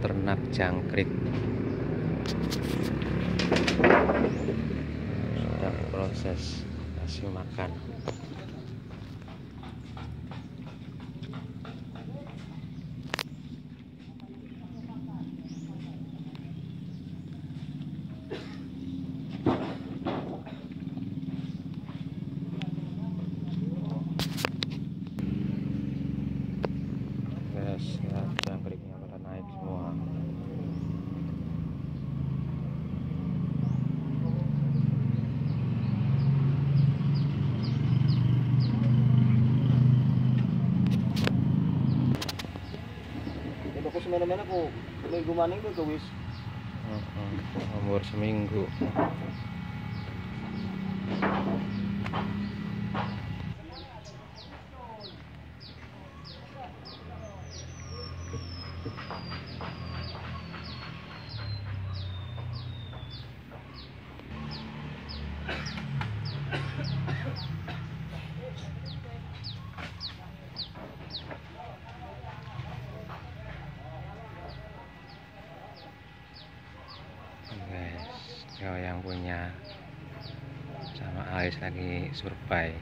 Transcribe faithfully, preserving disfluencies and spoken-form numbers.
ternak jangkrik sedang proses kasih makan. Guys, ya, jangkriknya pada naik semua. Aku semena-mena po minggu maning ko gawis. Uh-uh. Umur seminggu. Guys, kalau yang punya sama Alis lagi survei.